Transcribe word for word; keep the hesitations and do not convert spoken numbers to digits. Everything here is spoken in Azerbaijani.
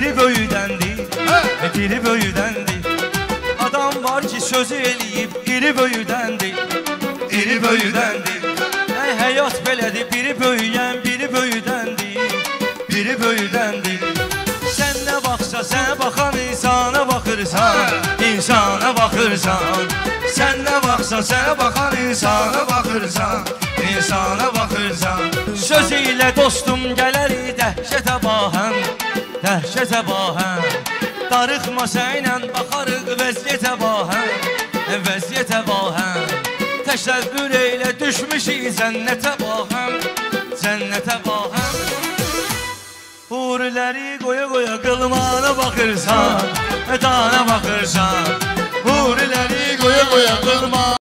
diri böyüdəndir, diri böyüdəndir. Adam var ki sözü eləyib, iri böyüdəndir, iri böyüdəndir. Ey həyat belədir, biri böyüyən, biri böyüdəndir, biri böyüdəndir. Sən nə baxsa, sənə baxan insana baxırsan, insana baxırsan. Sən nə baxsa, sənə baxan insana baxırsan, insana baxırsan. Söz ilə dostum gələr dəhşətə bahəm, dəhşətə bahəm. Darıxma sənlə baxarıq vəziyyətə bahəm, vəziyyətə bahəm. Təşəkkür eylə düşmüşük cənnətə bahəm, cənnətə bahəm. Huriləri qoya qoya qılmana baxırsan, dana baxırsan. Huriləri qoya qoya qılmana